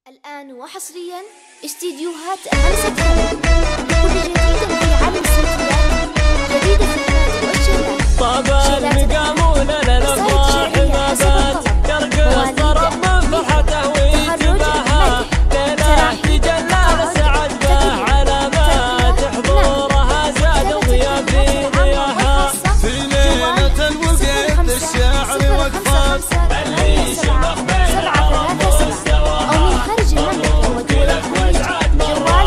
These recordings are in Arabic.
الآن وحصريا استديوهات همسة فن لكل جديد في عالم الصوتيات، جديد الفنانات والشيلات. طابا مقامون للأفراح مابات يرقص طرب من فرحته ويتباهى ليلة تجلى السعد به علامات حضورها زاد وضياء في ضياها. في ليلة الوقت الشاعر وقفات اللي شبح بين العرب والسوا أو من خارج المملكة ودولة الخليج. جوال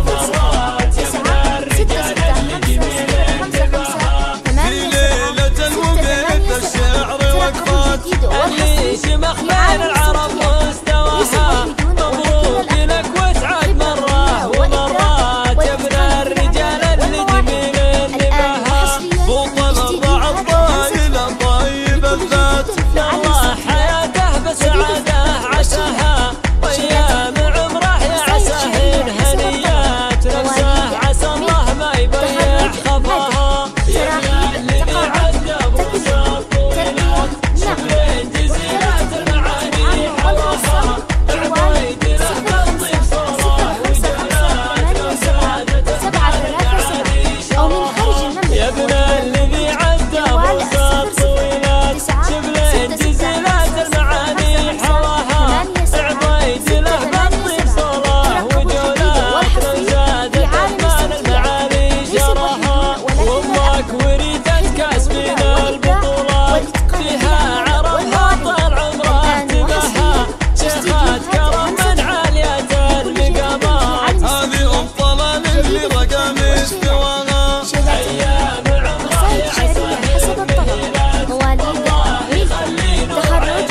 00 9 6 6 5 5 في ليلة الوقت الشاعر وقفات اللي شمخ بين العرب مستواها. مبروك لك واسعد مرة ومرات يا ابن الرجال اللي جميل النباهة. بطل الضعف طايل طيب الذات الله حياته بسعادة عساها وايام عمره يا عساه هنيات نفسه عسى الله ما يبيع خفاها. يا اللي عذب وصاب طويلات شبلين جزيرات المعاني حواها. عبيد له بالطيب صلاح وجلال وسعادة المعاني شرها. يا ابن الذي عذب وصاب طويلات شبلين جزيرات المعاني حواها. عبيد له بالطيب صلاح وجلال وسعادة المعاني شرها. وامك وريثت كاس من البطولات فيها عرفها طال عمرها انتباهها. شيخات كرم من عالية المقامات هذه أبطال اللي رقى مستواها. ايام عمرها يا عسى حسب الطلب، مواليد تخرج مدح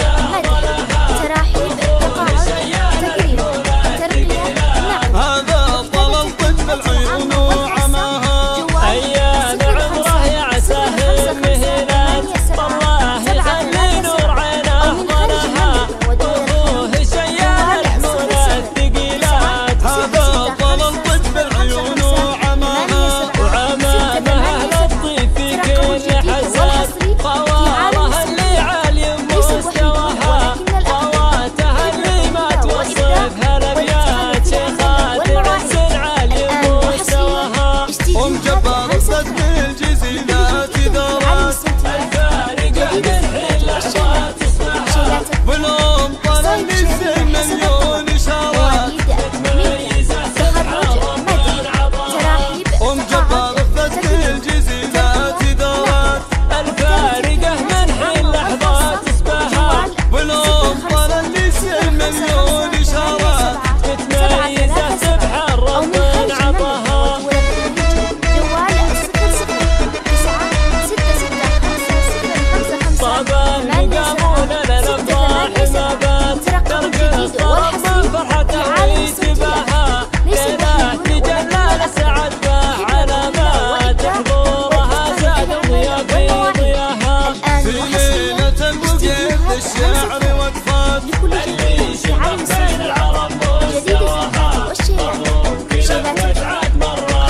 تراحيب تقاعد تكريم ترقية نعم. هذا أبطال الطب العيون وعماها. ايام عمره يا عساه مهلات والله يخلي نور عينه ظلها. وابوه شيال الحمولة الثقيلات هذا أبطال الطب العيون وعماها. وعمامه اهل الطيب في كل حسات. قواره اللي عالي مستواها قواتها اللي ما توصفها الابيات. شيخات عز عالي مستواها أم جبار صدق الجزيلات دارات الفارقة من حل لحظات اسمعها. والأم طلع نزل مليون إشارات. ميزة تخرج مدح تراحيب أم جبار صدق الجزيلات دارات الفارقة من حل لحظات اسمعها. والأم طلع نزل مليون إشارات. متميزة سبح الرب عطاها. طابا مقامون للأفراح مابات ترقص طرب من فرحته ويتباهى. ليلة تجلى السعد به علامات حضورها زاد وضياء في ضياها. في ليلة الوقت الشاعر وقفات اللي شبح بين العرب مستواها. مبروك لك واسعد مرة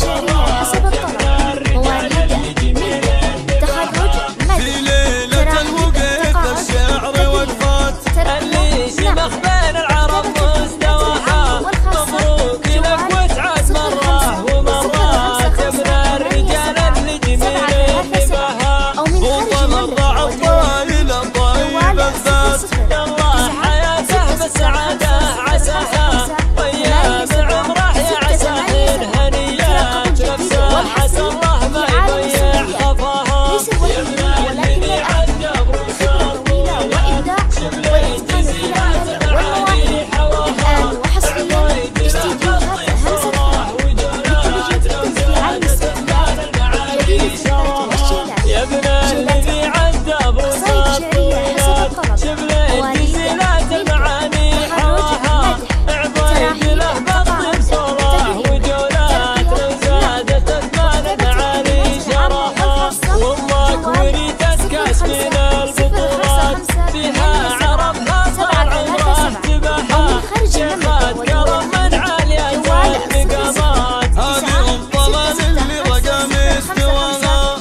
في ليلة الوقت الشاعر وقفات اللي شمخ بين العرب مستواها. مبروك لك واسعد مرة ومرات يا ابن الرجال اللي جميل النباهة. بطل الضعف طايل طيب الذات الله حياته بالسعادة عساها وايام عمره يا عساه هنيات نفسه عسى الله ما يضيع خفاها. يا ابن الذي عذب وصار طويلات شبلين جزيلات المعاني حواها. الآن وحصريا استديوهات همسة فن لكل جديد في عالم الصوتيات، جديد الفنانات والشيلات. يا ابن الذي عذب وصار طويلات شبلين جزيلات المعاني حواها. عبيد له بالطيب صلاح وجولات وزادت اثمان المعاني شرها. وامك وريثت كاس من البطولات فيها عرفها طال عمرها انتباهها. شيخات كرم من عالية المقامات هذه أبطال اللي رقى مستواها.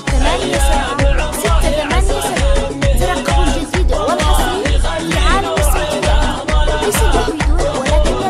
ترقبوا الجديد والحصري في عالم الصوتيات، ليس الوحيدون ولكن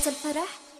الفرح